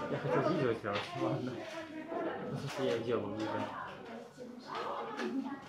Я хотел видео сделать, ладно. Ну, в смысле, я делал уже.